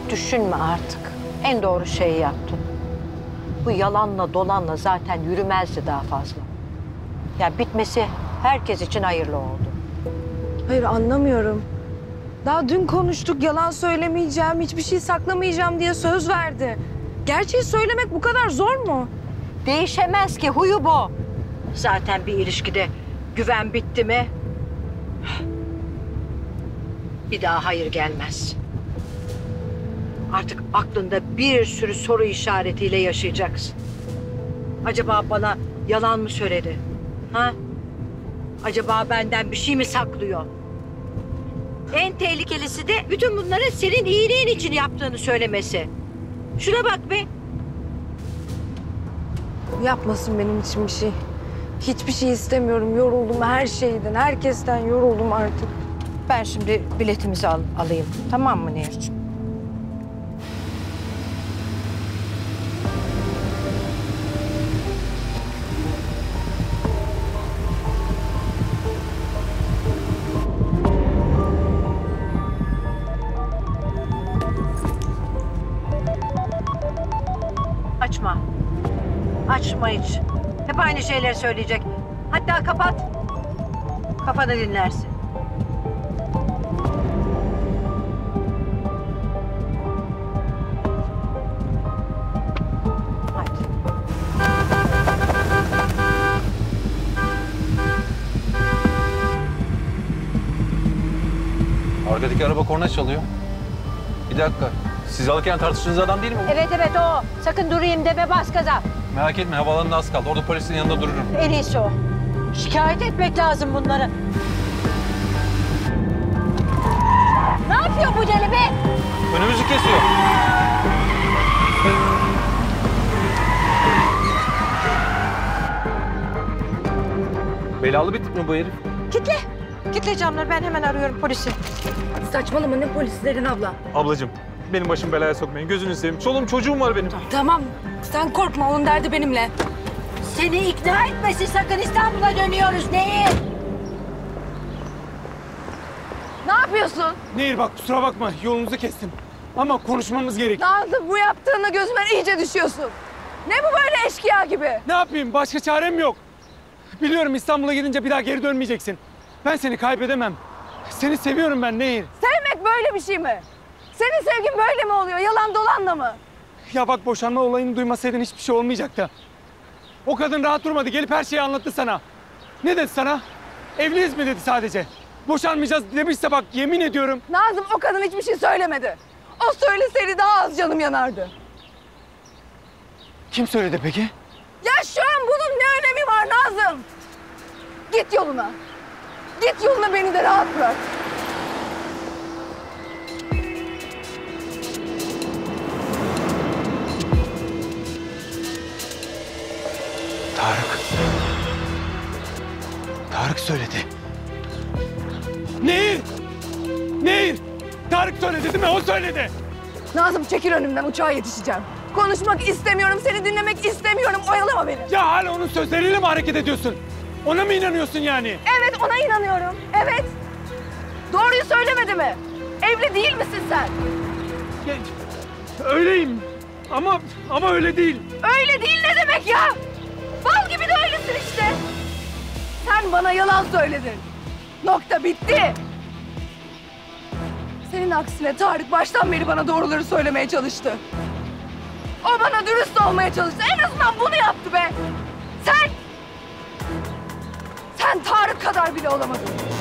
düşünme artık. En doğru şeyi yaptın. Bu yalanla dolanla zaten yürümezdi daha fazla. Ya bitmesi herkes için hayırlı oldu. Hayır, anlamıyorum. Daha dün konuştuk, yalan söylemeyeceğim, hiçbir şey saklamayacağım diye söz verdi. Gerçeği söylemek bu kadar zor mu? Değişemez ki, huyu bu. Zaten bir ilişkide güven bitti mi bir daha hayır gelmez. Artık aklında bir sürü soru işaretiyle yaşayacaksın. Acaba bana yalan mı söyledi? Ha? Acaba benden bir şey mi saklıyor? En tehlikelisi de bütün bunları senin iyiliğin için yaptığını söylemesi. Şuna bak be. Yapmasın benim için bir şey. Hiçbir şey istemiyorum. Yoruldum her şeyden, herkesten yoruldum artık. Ben şimdi biletimizi alayım. Tamam mı Nehir'ciğim? Açma. Açma hiç. Hep aynı şeyleri söyleyecek. Hatta kapat. Kafanı dinlersin. Hadi. Arkadaki araba korna çalıyor. Bir dakika. Siz alırken tartıştığınız adam değil mi bu? Evet o. Sakın durayım deme, bas gaza. Merak etme, havaalanında az kaldı. Orada polisin yanında dururum. En iyisi o. Şikayet etmek lazım bunları. Ne yapıyor bu deli be? Önümüzü kesiyor. Belalı bir tip mi bu herif? Kitle. Kitle camları, ben hemen arıyorum polisi. Saçmalama, ne polislerin abla. Ablacığım, benim başım belaya sokmayın. Gözünü seveyim. Çoluğum çocuğum var benim. Tamam, sen korkma, onun derdi benimle. Seni ikna etmesin sakın, İstanbul'a dönüyoruz. Neyi? Ne yapıyorsun? Nehir bak, kusura bakma, yolunuzu kestim. Ama konuşmamız gerek. Nazım, bu yaptığına gözüme iyice düşüyorsun. Ne bu böyle eşkıya gibi? Ne yapayım? Başka çarem yok. Biliyorum İstanbul'a gidince bir daha geri dönmeyeceksin. Ben seni kaybedemem. Seni seviyorum ben Nehir. Sevmek böyle bir şey mi? Senin sevgin böyle mi oluyor? Yalan dolanla mı? Ya bak, boşanma olayını duymasaydın hiçbir şey olmayacaktı. O kadın rahat durmadı. Gelip her şeyi anlattı sana. Ne dedi sana? Evliyiz mi dedi sadece. Boşanmayacağız demişse bak, yemin ediyorum. Nazım, o kadın hiçbir şey söylemedi. O söyleseydi daha az canım yanardı. Kim söyledi peki? Ya şu an bunun ne önemi var Nazım? Git yoluna. Git yoluna, beni de rahat bırak. Tarık. Tarık söyledi. Nehir! Nehir! Tarık söyledi değil mi? O söyledi. Nazım, çekil önümden, uçağa yetişeceğim. Konuşmak istemiyorum, seni dinlemek istemiyorum. Oyalama beni. Ya hala onun sözleriyle mi hareket ediyorsun? Ona mı inanıyorsun yani? Evet, ona inanıyorum. Evet. Doğruyu söylemedi mi? Evli değil misin sen? Ya, öyleyim. Ama öyle değil. Öyle değil ne demek ya? Bal gibi de öylesin işte. Sen bana yalan söyledin. Nokta, bitti. Senin aksine Tarık baştan beri bana doğruları söylemeye çalıştı. O bana dürüst olmaya çalıştı. En azından bunu yaptı be. Sen Tarık kadar bile olamadın.